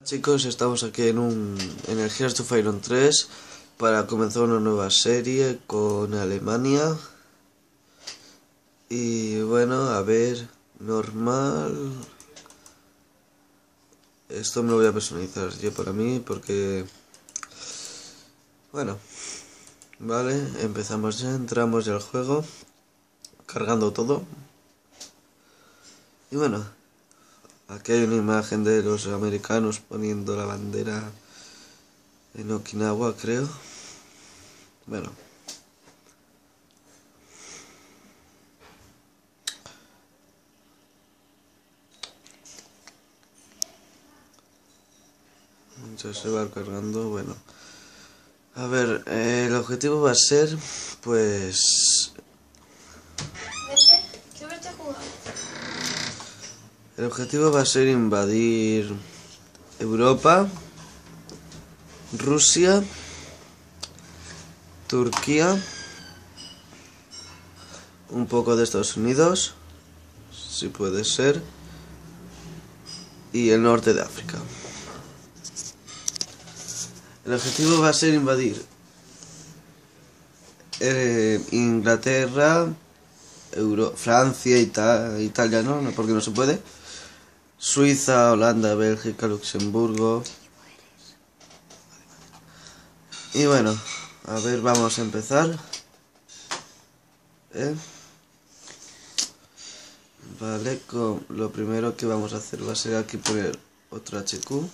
Chicos, estamos aquí en el Hearts of Iron 3 para comenzar una nueva serie con Alemania. Y bueno, a ver, normal. Esto me lo voy a personalizar yo para mí porque... Bueno, vale, empezamos ya, entramos ya al juego, cargando todo. Y bueno, aquí hay una imagen de los americanos poniendo la bandera en Okinawa, creo. Bueno. Ya se va cargando, bueno. A ver, el objetivo va a ser, pues... ¿Qué verte jugar? El objetivo va a ser invadir Europa, Rusia, Turquía, un poco de Estados Unidos, si puede ser, y el norte de África. El objetivo va a ser invadir Inglaterra, Francia, Italia, ¿no? Porque no se puede. Suiza, Holanda, Bélgica, Luxemburgo. Y bueno, a ver, vamos a empezar. Vale, lo primero que vamos a hacer va a ser aquí poner otro HQ.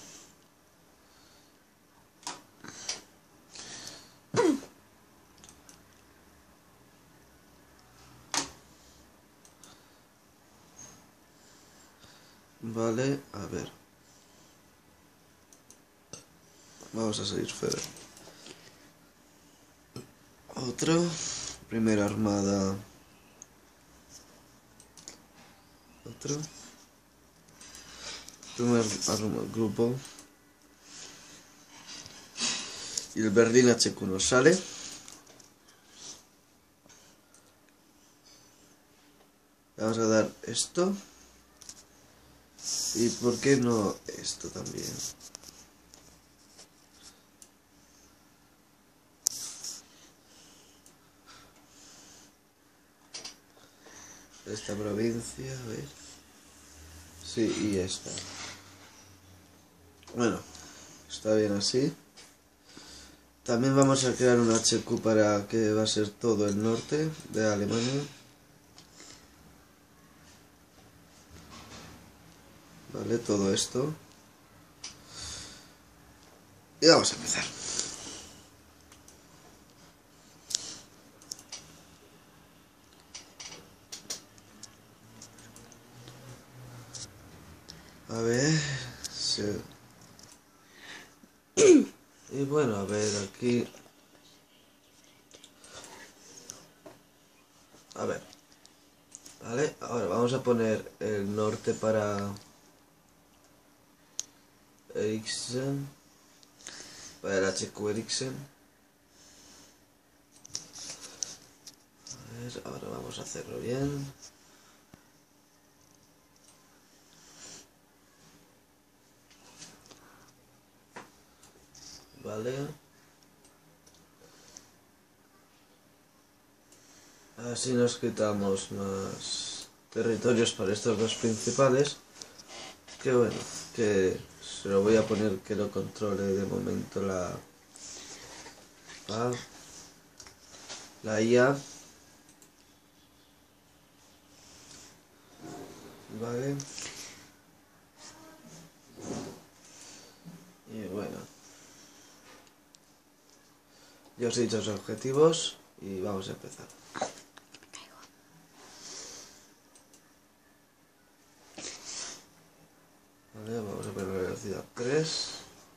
Vale, a ver. Vamos a seguir fuera. Otro. Primera armada. Otro. Primer grupo. Y el Berlín HQ nos sale. Vamos a dar esto. ¿Y por qué no esto también? Esta provincia, a ver. Sí, y esta. Bueno, está bien así. También vamos a crear un HQ para que va a ser todo el norte de Alemania. Vale, todo esto. Y vamos a empezar. A ver... Sí. Y bueno, a ver, aquí... A ver. Vale, ahora vamos a poner el norte para... Eriksen. Para el HQ Eriksen. A ver, ahora vamos a hacerlo bien. Vale. Así nos quitamos más territorios para estos dos principales. Que bueno, que se lo voy a poner que lo controle de momento la IA. Vale. Y bueno. Ya os he dicho los objetivos y vamos a empezar. Vale, vamos a poner la velocidad 3.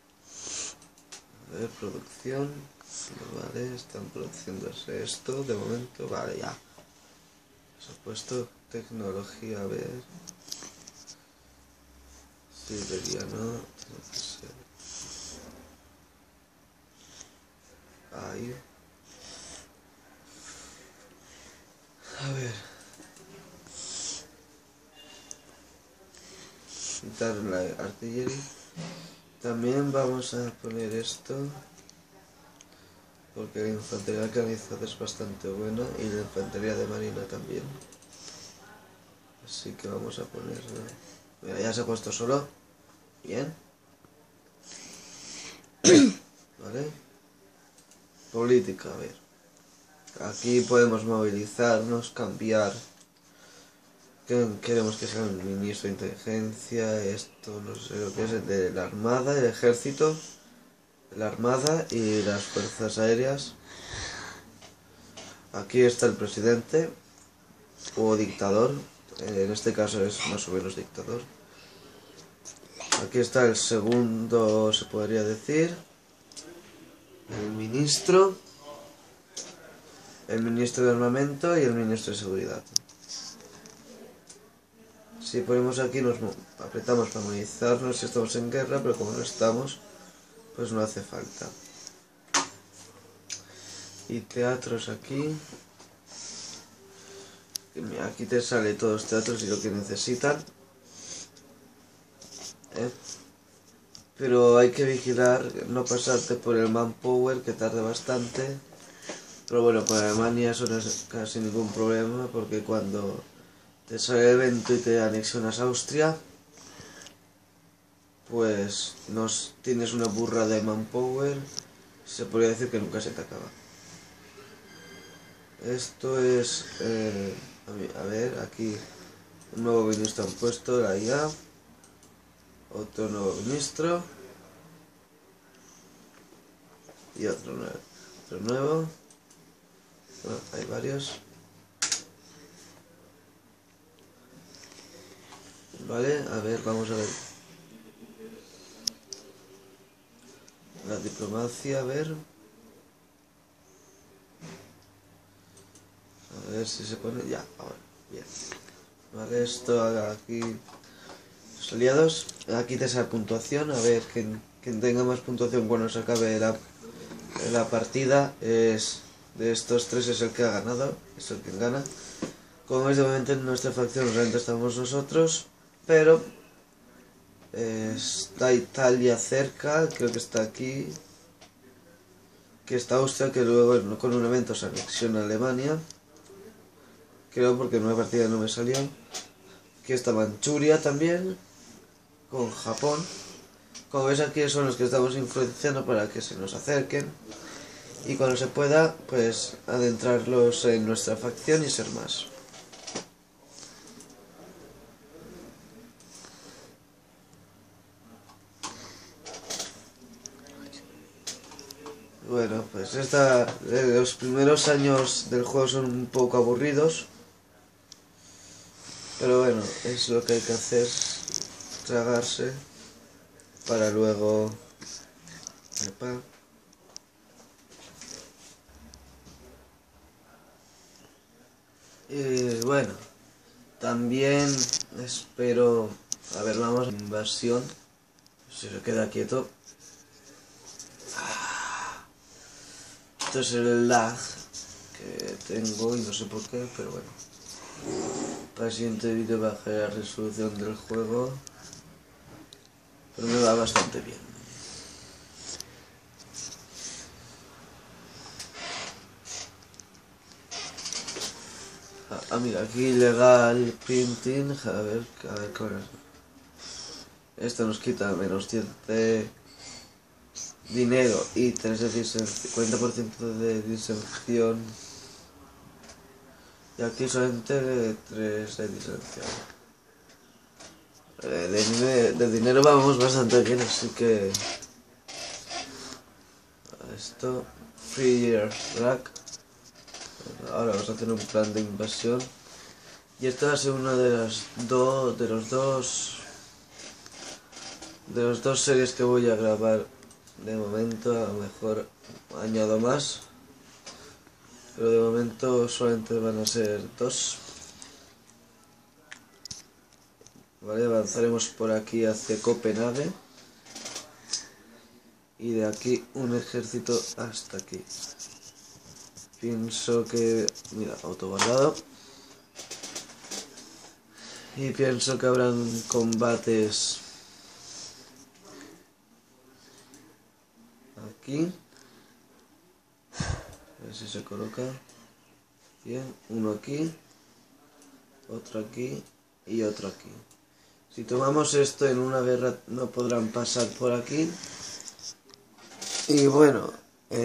A ver, producción. Vale, están produciéndose esto de momento. Vale, ya. Se ha puesto tecnología, a ver. Siberia, no. Tiene que ser. Ahí. A ver. Quitar la artillería. También vamos a poner esto, porque la infantería organizada es bastante buena y la infantería de marina también. Así que vamos a ponerlo. Mira, ya se ha puesto solo. Bien. Vale. Política, a ver. Aquí podemos movilizarnos, cambiar. Queremos que sea el ministro de inteligencia, esto no sé lo que es, el de la armada, el ejército, la armada y las fuerzas aéreas. Aquí está el presidente o dictador, en este caso es más o menos dictador. Aquí está el segundo, se podría decir, el ministro de armamento y el ministro de seguridad. Si ponemos aquí nos apretamos para movilizarnos si estamos en guerra, pero como no estamos, pues no hace falta. Y teatros aquí. Aquí te sale todos los teatros y lo que necesitan. Pero hay que vigilar, no pasarte por el manpower, que tarda bastante. Pero bueno, con Alemania eso no es casi ningún problema, porque cuando te sale el evento y te anexionas a Austria, pues tienes una burra de manpower, se podría decir que nunca se te acaba. Esto es, a ver, aquí un nuevo ministro han puesto, la IA, otro nuevo ministro y otro nuevo. Bueno, hay varios. Vale, a ver, vamos a ver. La diplomacia, a ver. A ver si se pone... Ya, ahora, bien. Vale, esto aquí... Los aliados. Aquí te sale puntuación. A ver, quien tenga más puntuación cuando se acabe la partida es... De estos tres es el que ha ganado. Es el que gana. Como veis, de momento en nuestra facción realmente estamos nosotros. Pero... está Italia cerca, creo que está aquí. Que está Austria, que luego con un evento se anexiona a Alemania. Creo porque en una partida no me salió. Aquí está Manchuria también, con Japón. Como veis aquí son los que estamos influenciando para que se nos acerquen. Y cuando se pueda, pues adentrarlos en nuestra facción y ser más. Bueno, pues los primeros años del juego son un poco aburridos. Pero bueno, es lo que hay que hacer, tragarse, para luego... Y bueno, también espero... A ver, vamos a invasión. Si se queda quieto. Esto es el lag que tengo y no sé por qué, pero bueno. Para el siguiente vídeo bajaré la resolución del juego. Pero me va bastante bien. Mira, aquí legal printing. A ver con esto nos quita menos 10 de dinero y 3 de 50% de disensión. Y aquí solamente 3 de disensión. De dinero vamos bastante bien, así que... Esto... Free Year Rack. Ahora vamos a hacer un plan de invasión. Y esta va a ser una de las dos series que voy a grabar de momento. A lo mejor añado más, pero de momento solamente van a ser 2. Vale, avanzaremos por aquí hacia Copenhague y de aquí un ejército hasta aquí. Pienso que... Mira, autoguardado. Y pienso que habrán combates aquí. A ver si se coloca. Bien, uno aquí, otro aquí y otro aquí. Si tomamos esto en una guerra no podrán pasar por aquí. Y bueno,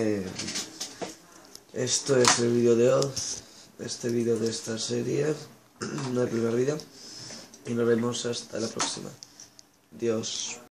esto es el vídeo de hoy, este vídeo de esta serie, no hay primer vídeo. Y nos vemos hasta la próxima. Adiós.